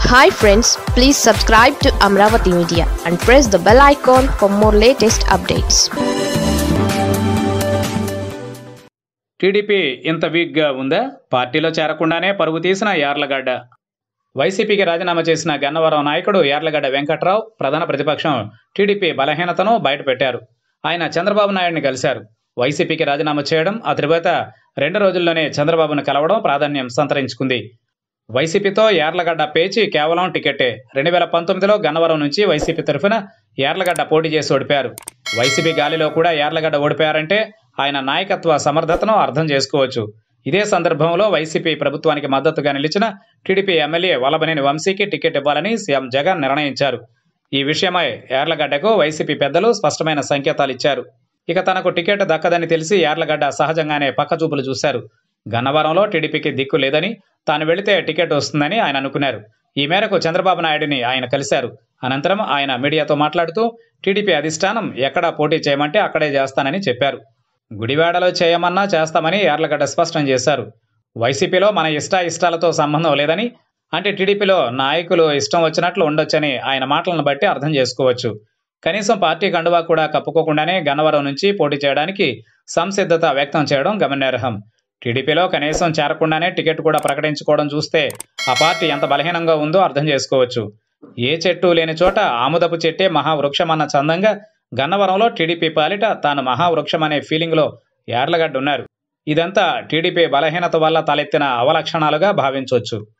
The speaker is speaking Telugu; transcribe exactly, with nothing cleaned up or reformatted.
Hi friends, please subscribe to Amaravathi Media and press the bell icon for more latest updates. TDP ఇంత వీక్గా ఉందా? పార్టీలో చేరకుండానే పరుగు తీసిన యార్లగడ్డ. వైసీపీకి రాజీనామా చేసిన గన్నవరం నాయకుడు యార్లగడ్డ వెంకట్రావు ప్రధాన ప్రతిపక్షం టీడీపీ బలహీనతను బయటపెట్టారు. ఆయన చంద్రబాబు నాయుడిని కలిశారు. వైసీపీకి రాజీనామా చేయడం, ఆ తరువాత రెండు రోజుల్లోనే చంద్రబాబును కలవడం ప్రాధాన్యం సంతరించుకుంది. వైసీపీతో యార్లగడ్డ పేచి కేవలం టికెట్టే. రెండు వేల పంతొమ్మిదిలో గన్నవరం నుంచి వైసీపీ తరఫున యార్లగడ్డ పోటీ చేసి ఓడిపారు. వైసీపీ గాలిలో కూడా యార్లగడ్డ ఓడిపారంటే ఆయన నాయకత్వ సమర్థతను అర్థం చేసుకోవచ్చు. ఇదే సందర్భంలో వైసీపీ ప్రభుత్వానికి మద్దతుగా నిలిచిన టీడీపీ ఎమ్మెల్యే వల్లభనేని వంశీకి టికెట్ ఇవ్వాలని సీఎం జగన్ నిర్ణయించారు. ఈ విషయమై యార్లగడ్డకు వైసీపీ పెద్దలు స్పష్టమైన సంకేతాలు ఇచ్చారు. ఇక తనకు టికెట్ దక్కదని తెలిసి యార్లగడ్డ సహజంగానే పక్కచూపులు చూశారు. గన్నవరంలో టీడీపీకి దిక్కు లేదని, తాను వెళితే టికెట్ వస్తుందని ఆయన అనుకున్నారు. ఈ మేరకు చంద్రబాబు నాయుడిని ఆయన కలిశారు. అనంతరం ఆయన మీడియాతో మాట్లాడుతూ టీడీపీ అధిష్టానం ఎక్కడ పోటీ చేయమంటే అక్కడే చేస్తానని చెప్పారు. గుడివాడలో చేయమన్నా చేస్తామని యార్లగడ్డ స్పష్టం చేశారు. వైసీపీలో మన ఇష్ట ఇష్టాలతో సంబంధం లేదని, అంటే టీడీపీలో నాయకులు ఇష్టం వచ్చినట్లు ఉండొచ్చని ఆయన మాటలను బట్టి అర్థం చేసుకోవచ్చు. కనీసం పార్టీ కండువా కూడా కప్పుకోకుండానే గన్నవరం నుంచి పోటీ చేయడానికి సంసిద్ధత వ్యక్తం చేయడం గమనార్హం. టీడీపీలో కనీసం చేరకుండానే టికెట్ కూడా ప్రకటించుకోవడం చూస్తే ఆ పార్టీ ఎంత బలహీనంగా ఉందో అర్థం చేసుకోవచ్చు. ఏ చెట్టు లేని చోట ఆముదపు చెట్టే మహావృక్షమన్న చందంగా గన్నవరంలో టీడీపీ పాలిట తాను మహావృక్షం అనే ఫీలింగ్లో యార్లగడ్డ ఉన్నారు. ఇదంతా టీడీపీ బలహీనత వల్ల తలెత్తిన అవలక్షణాలుగా భావించవచ్చు.